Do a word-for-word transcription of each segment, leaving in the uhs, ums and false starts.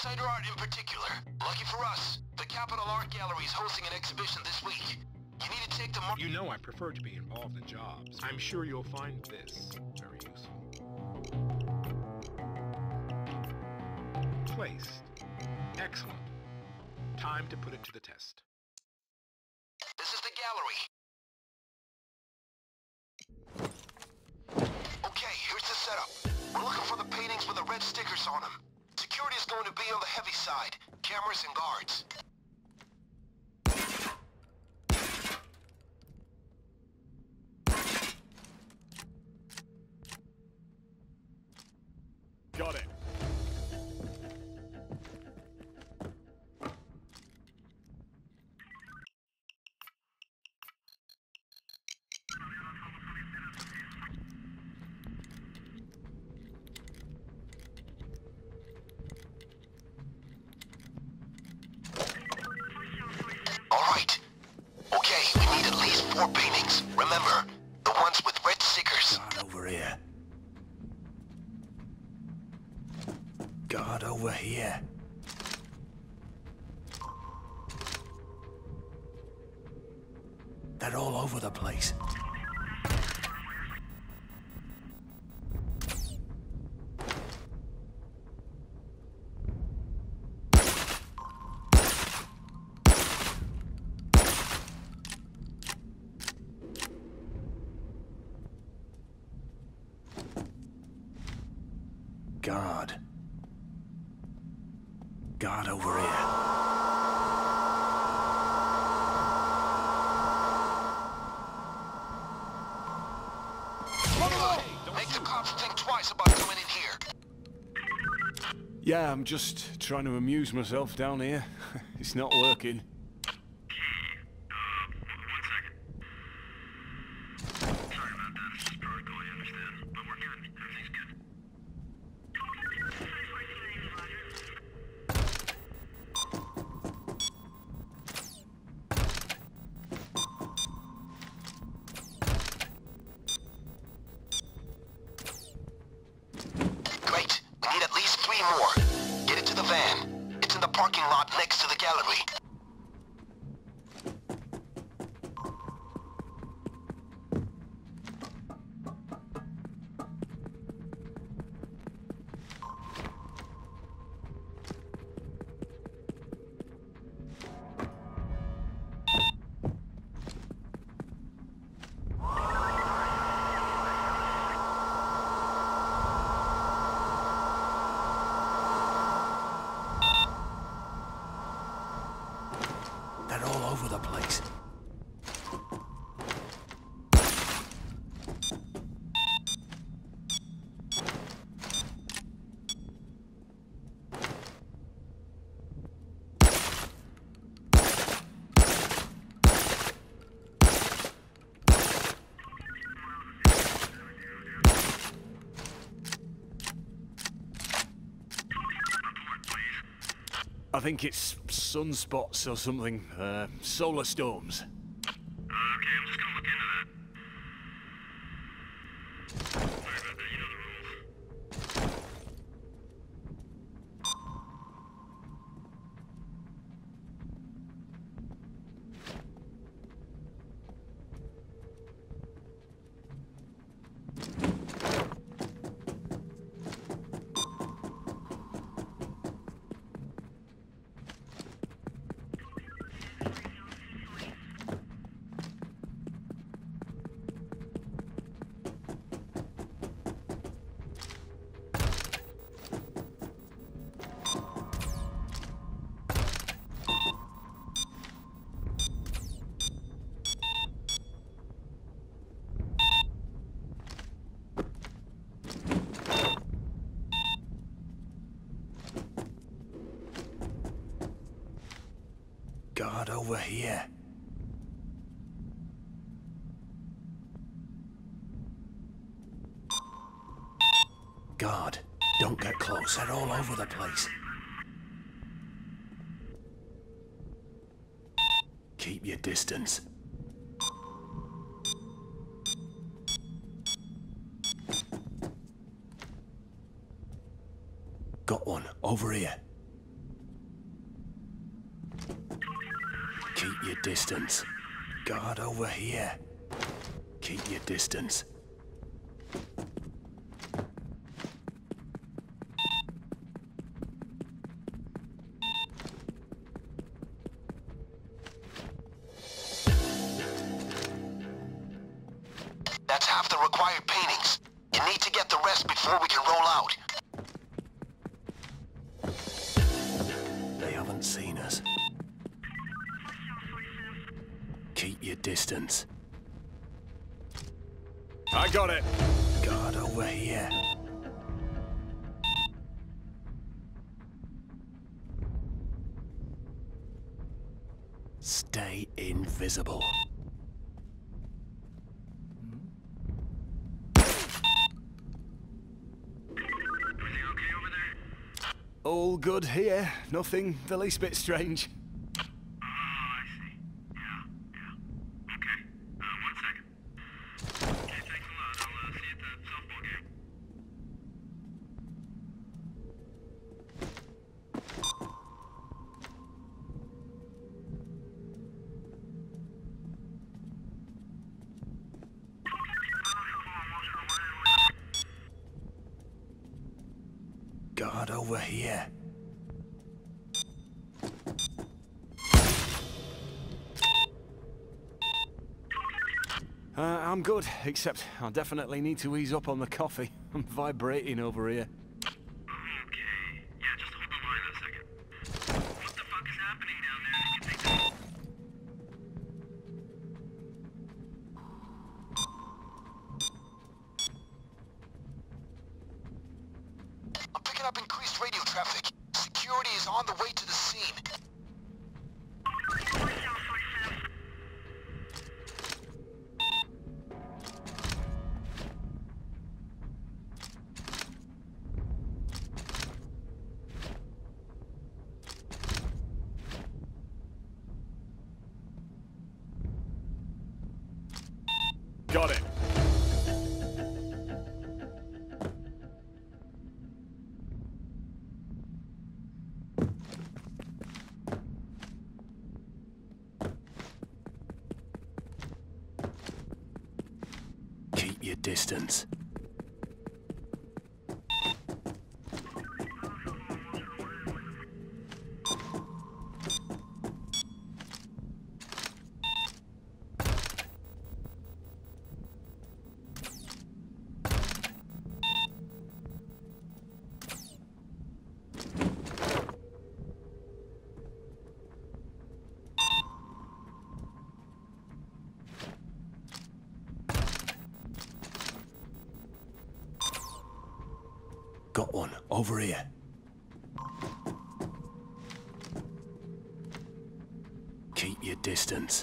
Outsider art in particular. Lucky for us, the Capitol Art Gallery is hosting an exhibition this week. You need to take the mark. You know I prefer to be involved in jobs. I'm sure you'll find this very useful. Placed. Excellent. Time to put it to the test. This is the gallery. Okay, here's the setup. We're looking for the paintings with the red stickers on them. Security is going to be on the heavy side. Cameras and guards. Got it. All right. Okay, we need at least four paintings. Remember, the ones with red stickers. Guard over here. Guard over here. They're all over the place. Guard. Guard over here. Make the cops think twice about coming in here. Yeah, I'm just trying to amuse myself down here. It's not working. Great. We need at least three more. Get it to the van. It's in the parking lot next to the gallery. They're all over the place. I think it's sunspots or something. Uh, solar storms. Okay, I'm just gonna look into that. Sorry about that, you know the rules. Guard over here. Guard, don't get close. They're all over the place. Keep your distance. Got one over here. your distance. Guard over here. Keep your distance. That's half the required paintings. You need to get the rest before we can roll out. They haven't seen us. Keep your distance. I got it. Guard over here. Stay invisible. Everything okay over there? All good here. Nothing the least bit strange. Oh, I see. Yeah, yeah. Okay. Uh, one second. Okay, thanks a lot. I'll uh, see you at the softball game. Guard over here. Uh, I'm good, except I'll definitely need to ease up on the coffee. I'm vibrating over here. Okay. Yeah, just hold the line a second. What the fuck is happening down there that you think that... I'm picking up increased radio traffic. Security is on the way to the scene. Got it. Keep your distance. Got one. Over here. Keep your distance.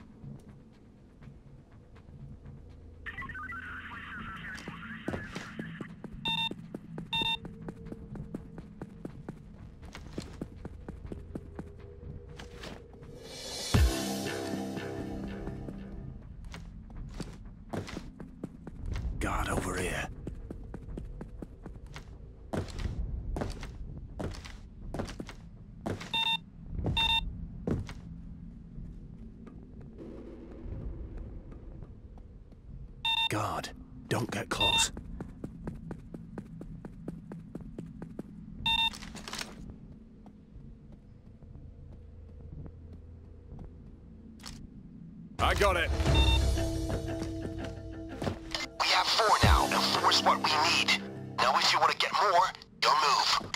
Guard over here. Guard, don't get close. I got it. We have four now, and four is what we need. Now if you want to get more, you'll move.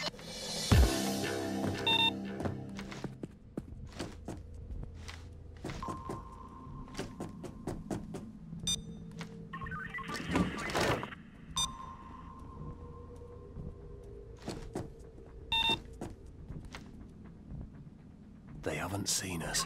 They haven't seen us.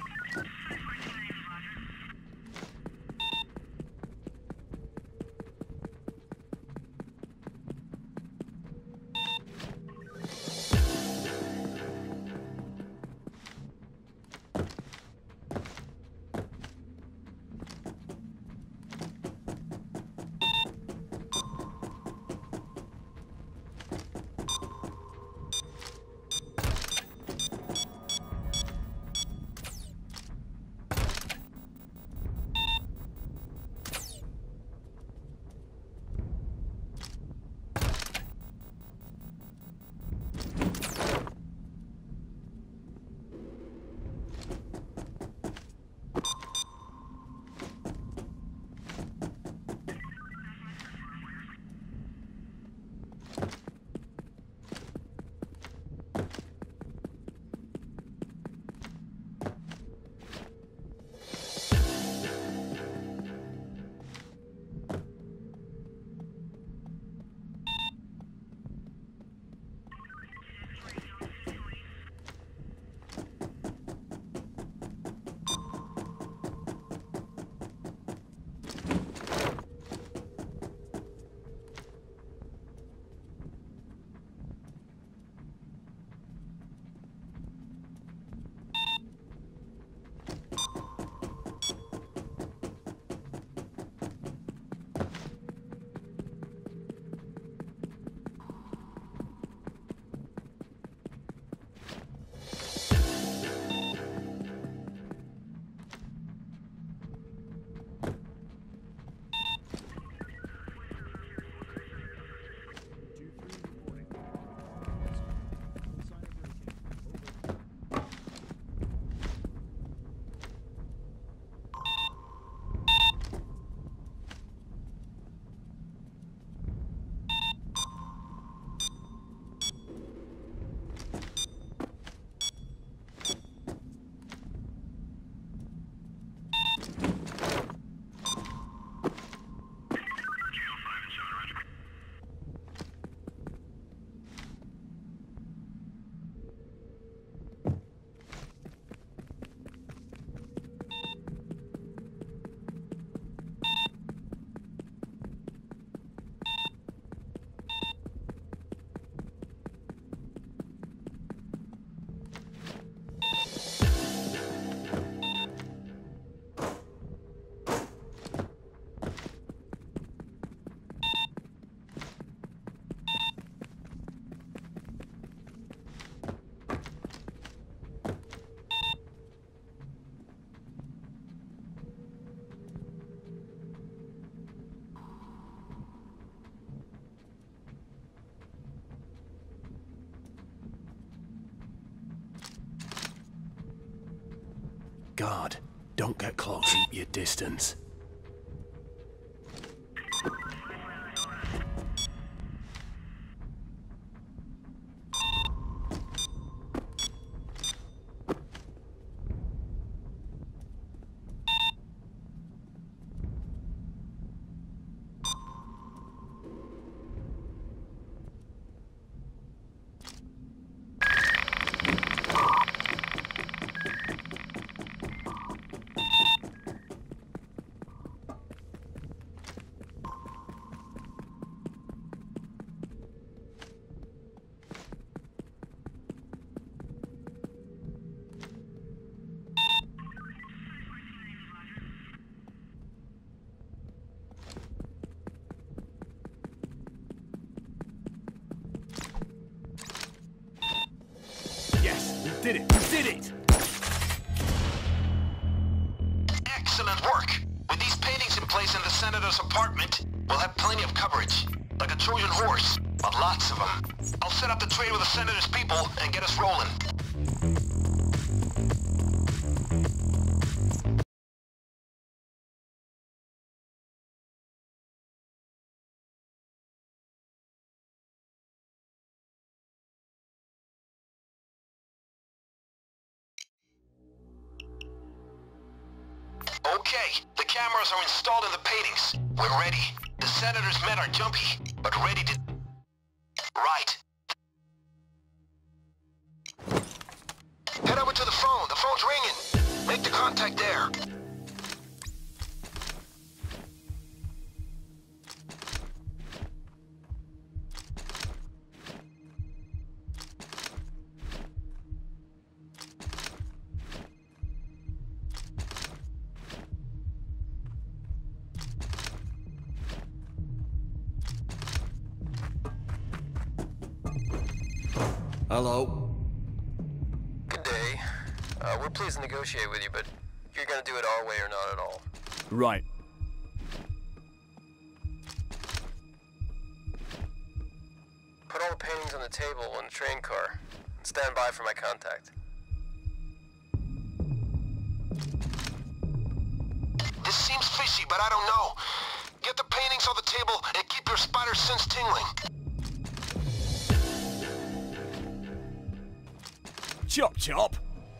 God, don't get close. Keep your distance. Did it! You did it! Excellent work! With these paintings in place in the senator's apartment, we'll have plenty of coverage. Like a Trojan horse, but lots of them. I'll set up the trade with the senator's people and get us rolling. Okay, the cameras are installed in the paintings. We're ready. The senator's men are jumpy, but ready to... Right. Head over to the phone. The phone's ringing. Make the contact there. Hello? Good day. Uh, we're pleased to negotiate with you, but you're gonna do it our way or not at all. Right. Put all the paintings on the table in the train car, and stand by for my contact. This seems fishy, but I don't know. Get the paintings on the table and keep your spider sense tingling. Chop chop!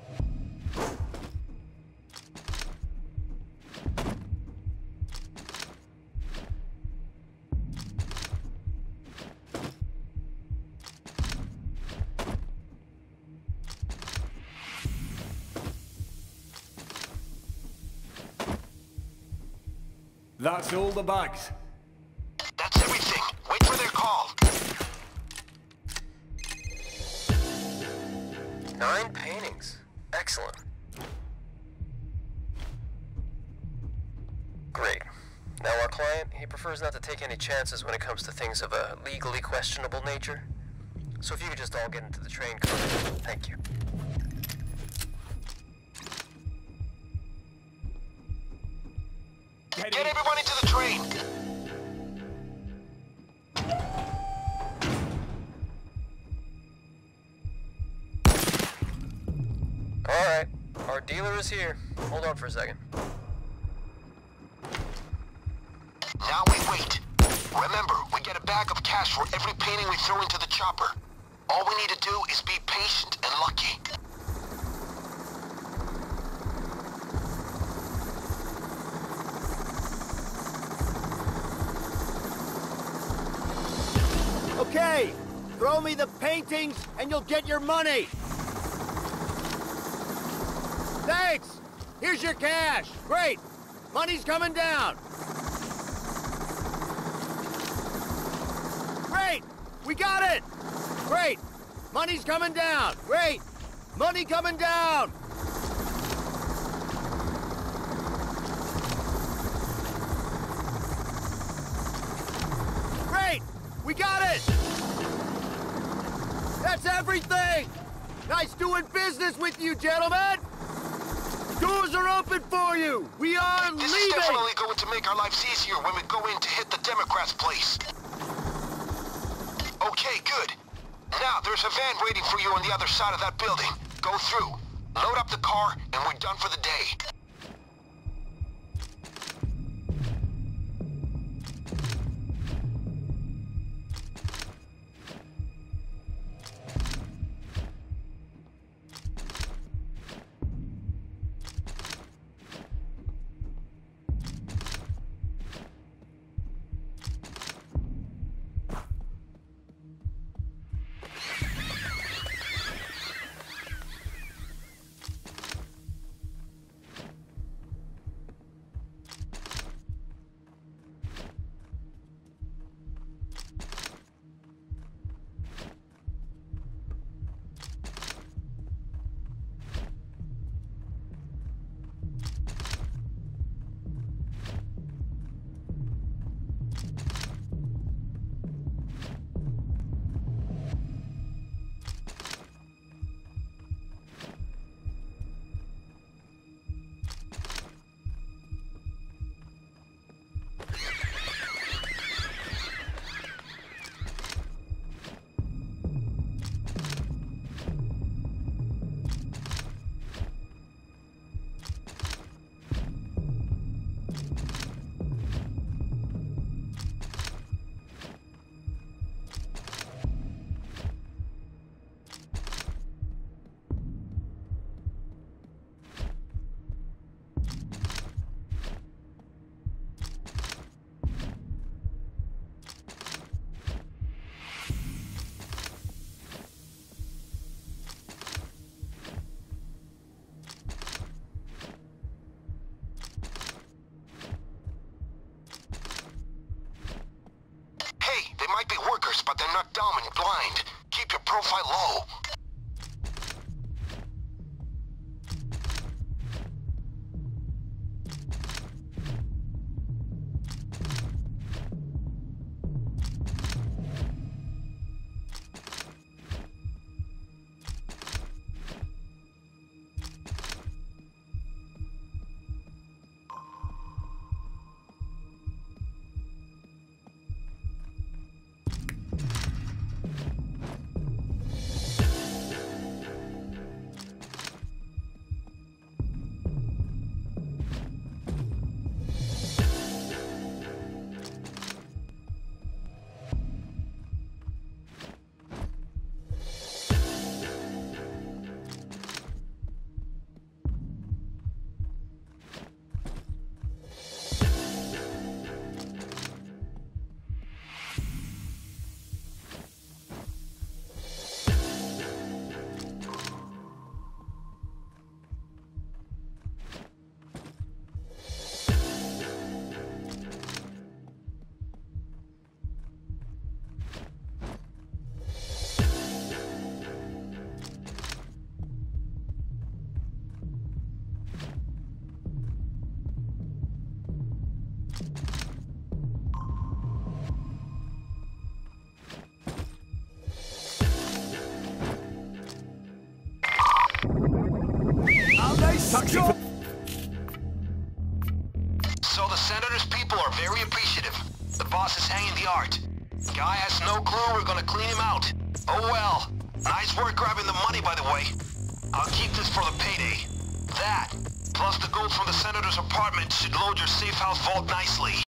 That's all the bags. That's everything. Wait for their call. Nine paintings. Excellent. Great. Now our client, he prefers not to take any chances when it comes to things of a legally questionable nature. So if you could just all get into the train car, thank you. Get, Get everyone into the train. Alright, our dealer is here. Hold on for a second. Now we wait. Remember, we get a bag of cash for every painting we throw into the chopper. All we need to do is be patient and lucky. Okay, throw me the paintings and you'll get your money. Thanks! Here's your cash. Great! Money's coming down. Great! We got it! Great! Money's coming down. Great! Money coming down! Great! We got it! That's everything! Nice doing business with you, gentlemen! Doors are open for you! We are this leaving! This is definitely going to make our lives easier when we go in to hit the Democrats' place. Okay, good. Now, there's a van waiting for you on the other side of that building. Go through. Load up the car, and we're done for the day. They might be workers, but they're not dumb and blind. Keep your profile low. Taxi for... So the senator's people are very appreciative. The boss is hanging the art. Guy has no clue we're gonna clean him out. Oh well. Nice work grabbing the money, by the way. I'll keep this for the payday. That, plus the gold from the senator's apartment, should load your safe house vault nicely.